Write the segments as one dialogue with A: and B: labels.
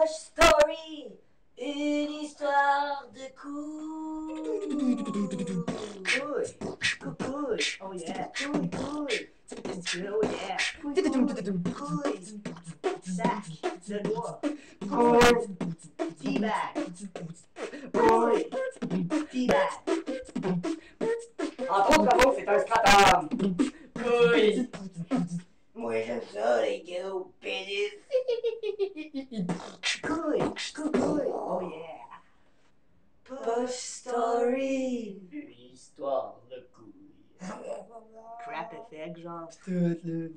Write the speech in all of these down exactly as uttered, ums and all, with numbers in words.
A: Poche Story, une histoire de couilles. Couilles, couilles, oh yeah, couilles, couilles, oh yeah, couilles, couilles, sac de noix, couilles, teabag, couilles, teabag. Entre autres travaux, c'est un stratum. Couilles. Moi j'aime ça les gros pénis. Couilles, couilles, oh yeah. Poche Story. Une histoire de couilles. Crap effect, genre. Tout le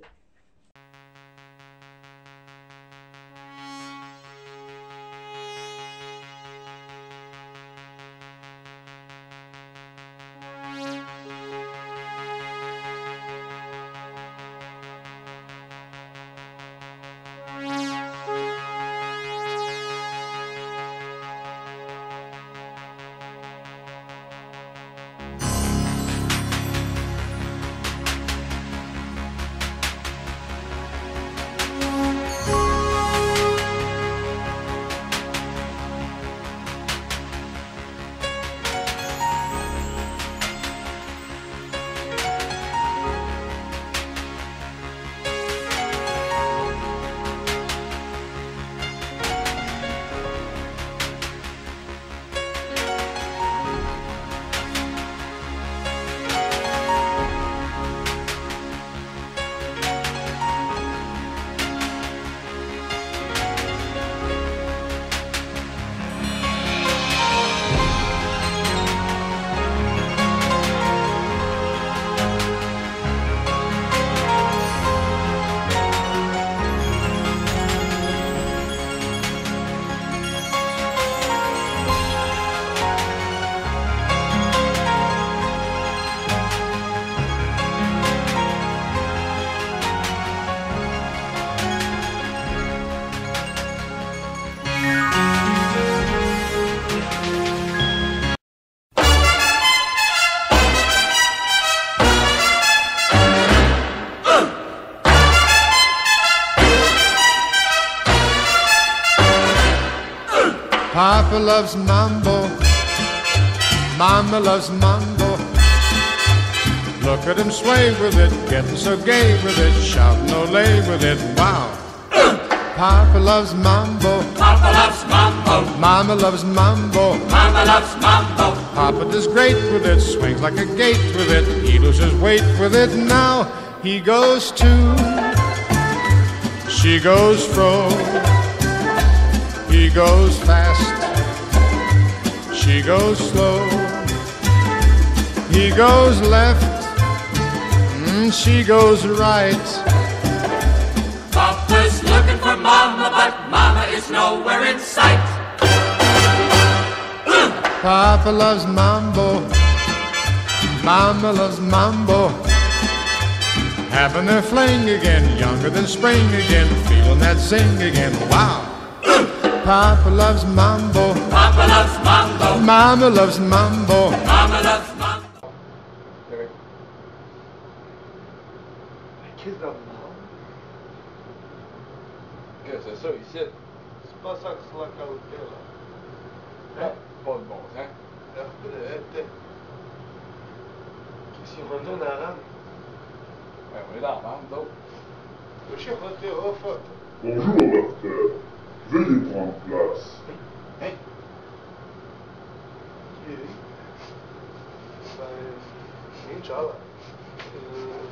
B: Papa loves mambo, Mama loves mambo. Look at him sway with it, getting so gay with it, shouting Olay with it, wow. Papa loves mambo,
C: Papa loves mambo,
B: Mama loves mambo.
C: Mama loves mambo.
B: Papa does great with it, swings like a gate with it, he loses weight with it, now he goes to, she goes fro. He goes fast, she goes slow. He goes left, mm, she goes right.
C: Papa's looking for Mama, but Mama is nowhere in sight.
B: Papa loves mambo, Mama loves mambo. Having their fling again, younger than spring again, feeling that zing again, wow. Papa loves mambo,
C: Papa loves mambo,
B: Mama loves mambo.
C: Mama loves mambo.
D: Qu'est-ce dans le monde? Qu'est-ce que c'est ça ici? C'est pas ça que c'est la qualité là. Hein? Pas de bon sens. Qu'est-ce qu'il retourne à l'âme? Ben, on est dans la bande d'autres. Le chien retourne au faute.
E: Bonjour, docteur. Veuillez prendre place.
D: Hein? Qui est? Ben, Inch'Allah. Euh...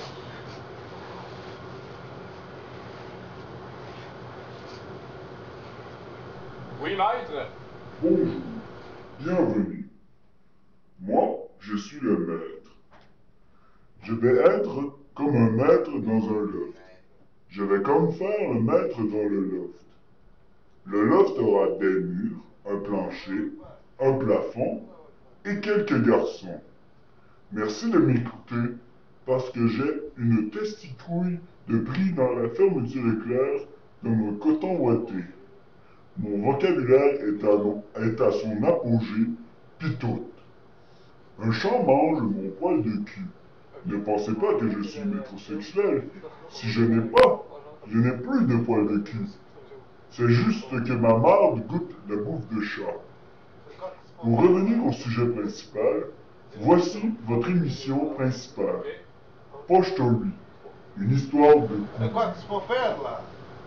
D: Oui, maître.
E: Bonjour. Bienvenue. Moi, je suis le maître. Je vais être comme un maître dans un loft. Je vais comme faire le maître dans le loft. Le loft aura des murs, un plancher, un plafond et quelques garçons. Merci de m'écouter parce que j'ai une testicouille de prix dans la fermeture éclair de mon coton ouaté. Mon vocabulaire est à, est à son apogée pitoute. Un chat mange mon poil de cul. Ne pensez pas que je suis métrosexuel. Si je n'ai pas, je n'ai plus de poil de cul. C'est juste que ma marde goûte la bouffe de chat. Pour revenir au sujet principal, voici votre émission principale. Poche Story, une histoire de coups.
D: C'est quoi qu'il faut faire là?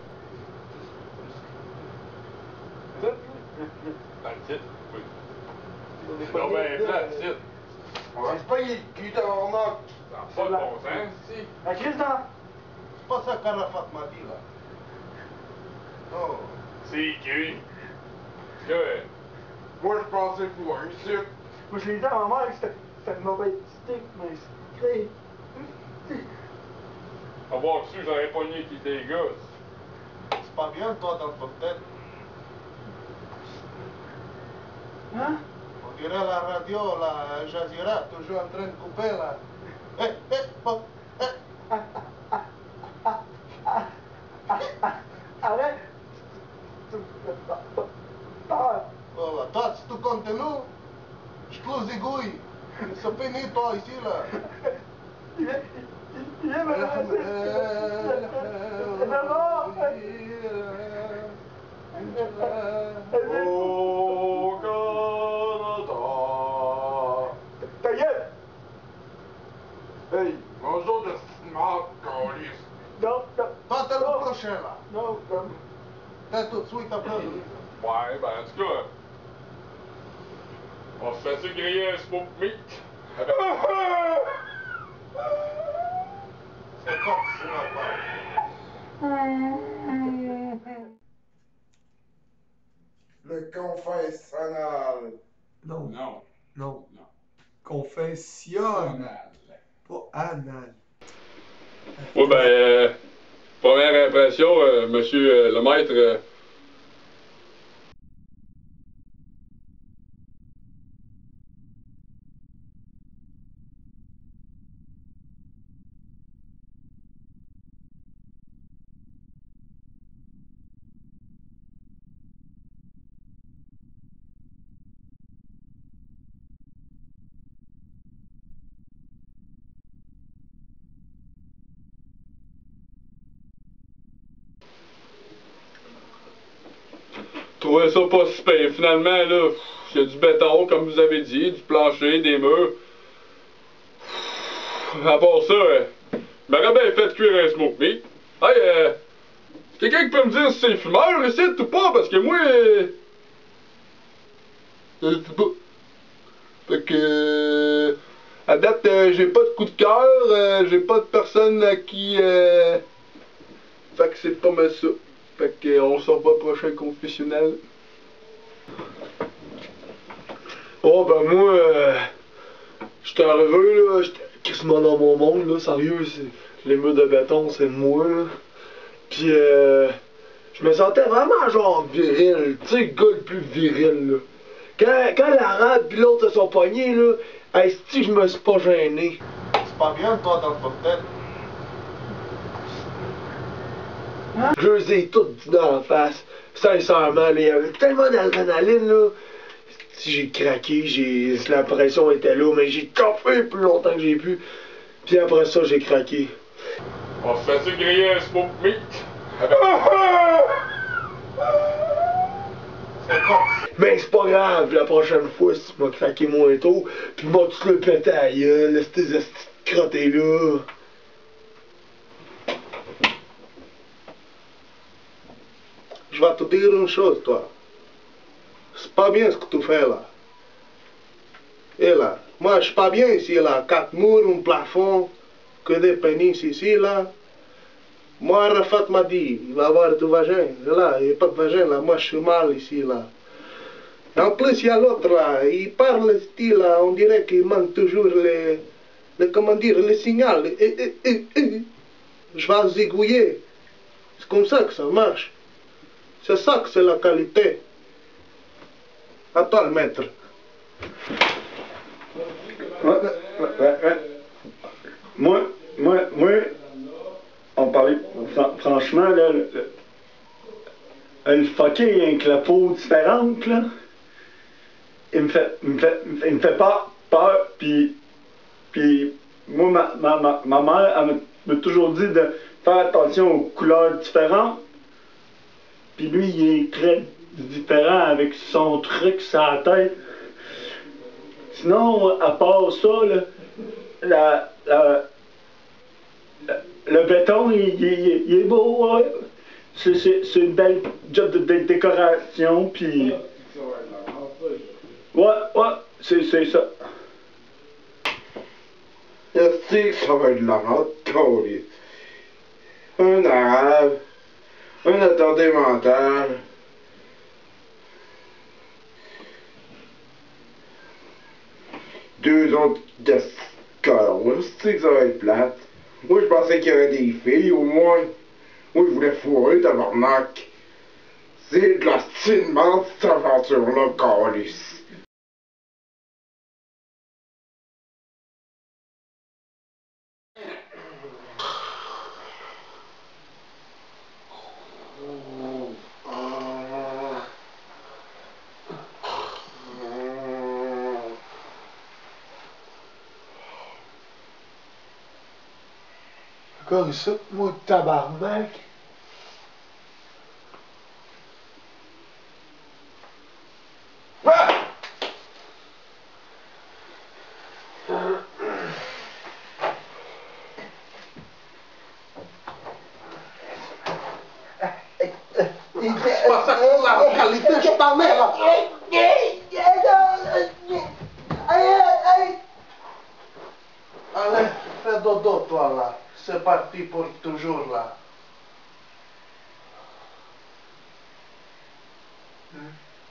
F: Dans le titre, oui. Non, mais là, le titre.
D: C'est pas il qui t'en manque.
F: Ça n'a pas de bon sens, si.
A: La crise dans...
D: C'est pas ça qu'Arafat m'a dit là. Non.
F: C'est qui? Que.
D: Moi je pensais pour un sucre.
A: Moi, je l'ai dit à ma mère que c'était une mauvaise idée, mais c'est...
F: Avoir su, j'aurais pogné qui était les gosses.
D: C'est pas bien toi dans ton tête.
A: Hein?
D: On dirait la radio, la Jazeera, toujours en train de couper là. Eh, eh, bon, eh.
A: Arrête!
D: Voilà, toi, si tu comptes nous, je close les gouilles. C'est fini toi ici là.
A: Il est... Il est malade!
F: Au Canada.
A: Ta gueule!
F: Hey, bonjour de smart calice.
A: Non, non,
D: Toi, t'es le prochain là.
A: non, non.
D: T'es tout de suite après lui.
F: Ouais, ben, en tout cas. On se fait-tu griller un smoke meat?
D: C'est comme ça là. Le confessionnal.
G: Non,
F: Non.
G: non.
F: Non.
G: Confession, pas anal.
F: Oui, ben, euh, première impression, euh, monsieur euh, le maître. Euh, Je trouvais ça pas super. Finalement, là, il y a du béton, comme vous avez dit, du plancher, des murs. À part ça, euh, je m'aurais bien fait cuire un smoke meat. Hey, euh, quelqu'un qui peut me dire si c'est fumeur ici ou pas, parce que moi, euh, je sais pas. Fait que, euh, à date, euh, j'ai pas de coup de cœur, euh, j'ai pas de personne à qui, euh, fait que c'est pas mal ça. Fait que, on se revoit prochain confessionnel. Oh ben moi, euh, j'étais arrivé là, j'étais quasiment dans mon monde là, sérieux, les murs de béton c'est moi là. Pis euh, je me sentais vraiment genre viril, tu sais le gars le plus viril là. Quand, quand l'arabe pis l'autre se sont pognés là, est-ce que je me suis pas gêné?
D: C'est pas bien toi dans ton tête.
F: Je les ai toutes dit dans la face. Sincèrement, il y avait tellement d'adrénaline, là. Si j'ai craqué, j'ai. La pression était là, mais j'ai chauffé le plus longtemps que j'ai pu. Puis après ça, j'ai craqué. On se fait-tu griller un smoke meat? Mais c'est pas grave, la prochaine fois, si tu m'as craqué moins tôt, pis moi tu le pété à la gueule, ces petites crottés là. Je vais te dire une chose, toi. C'est pas bien ce que tu fais là. Et là, moi je suis pas bien ici là. Quatre murs, un plafond, que des pénis ici là. Moi Arafat m'a dit, il va avoir du vagin. Et là, il n'y a pas de vagin là. Moi je suis mal ici là. Et en plus il y a l'autre là. Il parle style là. On dirait qu'il manque toujours les, les. Comment dire, les signaux. Et, et, et, et. Je vais zigouiller. C'est comme ça que ça marche. C'est ça que c'est la qualité. À toi le maître.
H: Ouais, ouais, ouais, ouais. Moi, moi, moi, on parlait, fran franchement, là, le, le, le fucké avec la peau différente, là, il me fait, il me fait, il me fait peur, peur, puis, puis, moi, ma, ma, ma, ma mère, elle m'a toujours dit de faire attention aux couleurs différentes. Puis lui, il est très différent avec son truc sur la tête. Sinon, à part ça, là, la, la, la, le béton, il, il, il est beau, ouais. C'est, c'est, c'est une belle job de, de décoration, puis... Ouais, ouais, c'est, c'est ça.
F: Je sais que ça va être de la merde, câlisse. Un arabe, un attardé mental. Deux autres de colons, je sais que ça va être plate. Moi, je pensais qu'il y aurait des filles, au moins. Moi, je voulais fourrer, tabarnak. C'est de la style merde, cette aventure-là, câlisse. Comme ça, moi, tabarnak. Ah! C'est pas ça que la réalité, je parlais là. Allez, fais dodo toi là. C'est parti pour toujours là. Hmm.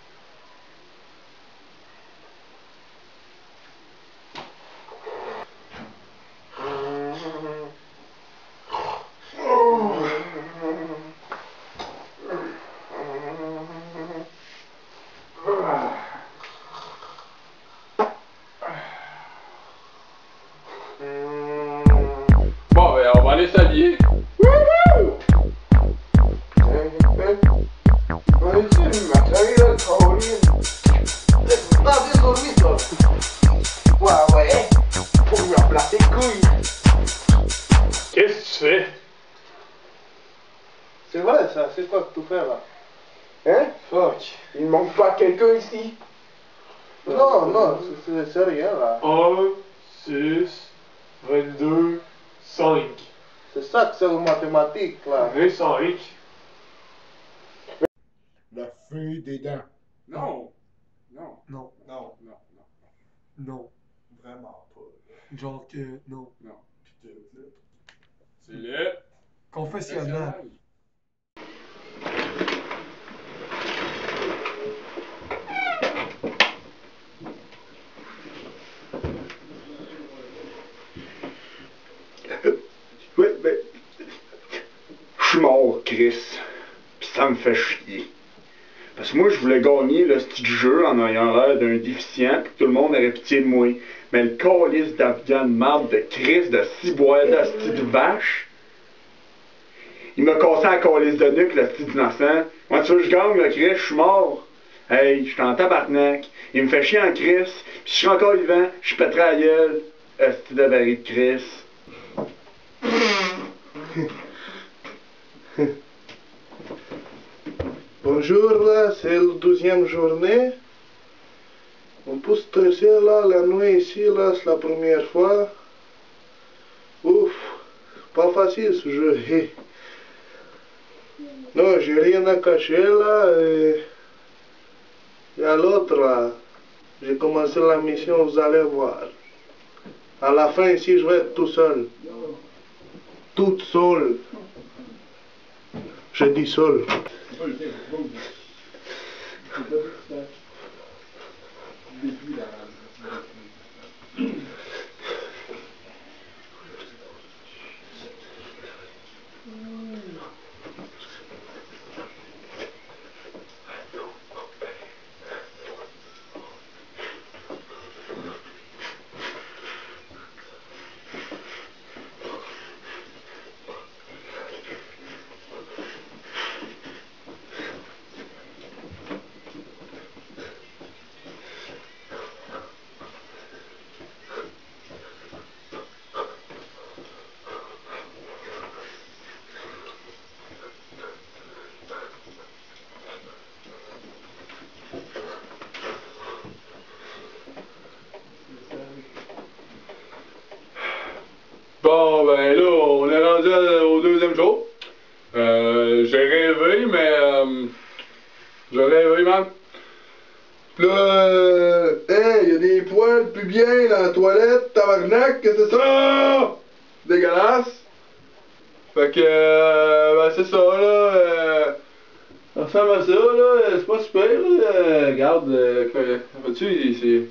D: Bon, ben, on va aller s'habiller. Qu'est-ce que tu fais?
F: C'est vrai ça, c'est quoi que tu fais là? Hein? Fuck. Il manque pas quelqu'un ici? Non, non, c'est, c'est rien là.
D: un, six, vingt-deux, cinq.
F: C'est ça que c'est en mathématiques là.
D: vingt-cinq.
B: La feuille des dents.
D: Non. Non.
G: Non,
D: Non. Non. Non.
G: non.
D: Vraiment pas.
G: Genre que non.
D: Non. Putain, c'est le...
G: Confessionnal.
F: Ouais, ben. Je suis mort, Chris. Pis ça me fait chier. Parce que moi, je voulais gagner le petit jeu en ayant l'air d'un déficient, pis que tout le monde aurait pitié de moi. Mais le calice d'Afghan de marde de Chris, de ciboire, de sti de vache, il m'a cassé la calice de nuque, le sti d'innocent. Moi, tu veux que je gagne, le Chris, je suis mort. Hey, je suis en tabarnak. Il me fait chier en Chris, pis si je suis encore vivant, je pèterai la gueule. Sti de baril de Chris. Bonjour, là, c'est la douzième journée. On peut stresser là, la nuit ici, là, c'est la première fois. Ouf, c'est pas facile ce jeu. Non, j'ai rien à cacher là. Et il y a l'autre là. J'ai commencé la mission, vous allez voir. À la fin ici, je vais être tout seul. Toute seule. Je dis seul.
D: bonne chose. Euh, j'ai rêvé, mais... Euh, j'ai rêvé, man.
F: Pis là, euh, hein, y'a des poils plus bien dans la toilette, tabarnak, que c'est ça? Dégueulasse. Fait que, euh, ben c'est ça, là, euh, ça ressemble à ça, là, c'est pas super, là, euh, regarde, euh, vois-tu, c'est...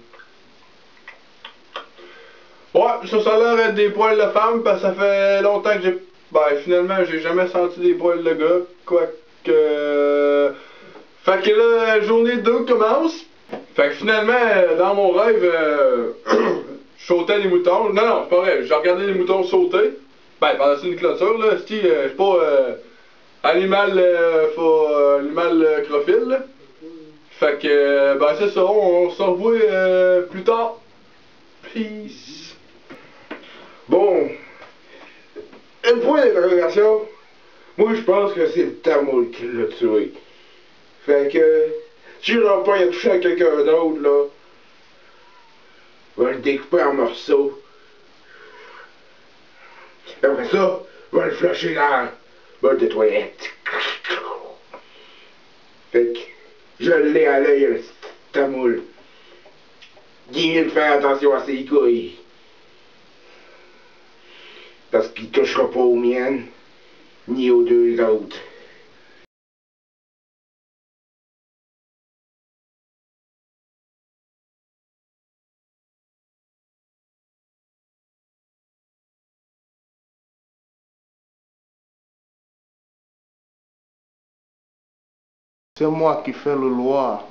F: Ouais, ça, ça a l'air d'être des poils de femme, parce que ça fait longtemps que j'ai... Ben, finalement, j'ai jamais senti des poils de gars, quoique... Fait que là, la journée deux commence. Fait que finalement, dans mon rêve, euh, je sautais les moutons. Non, non, c'est pas vrai, j'ai regardé les moutons sauter. Ben, par-dessus une clôture, là, c'est euh, pas euh, animal, euh, faut, euh, animal euh, crophile, là. Fait que, euh, ben c'est ça, on, on se revoit euh, plus tard. Peace. Bon, un point d'interrogation. Moi, je pense que c'est le tamoul qui l'a tué. Fait que, si j'en pas à toucher à quelqu'un d'autre, là, je vais le découper en morceaux. Après ça, je vais le flusher dans le bol de toilette. Fait que, je l'ai à l'œil, le tamoul. Dis-lui de faire attention à ses couilles. Parce qu'il touchera pas aux miennes, ni aux deux autres. C'est moi qui fais le loi.